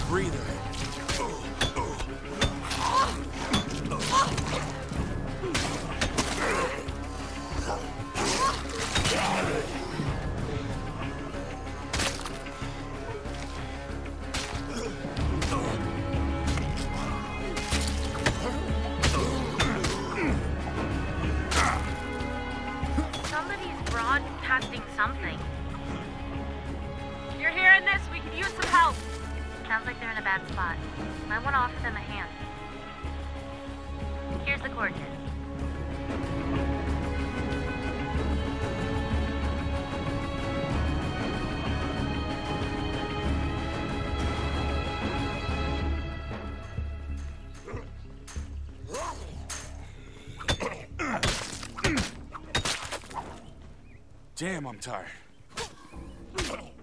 breather. Somebody's broadcasting something. You're hearing this? We could use some help. Sounds like they're in a bad spot. Might want to offer them a hand. Here's the coordinates. Damn, I'm tired.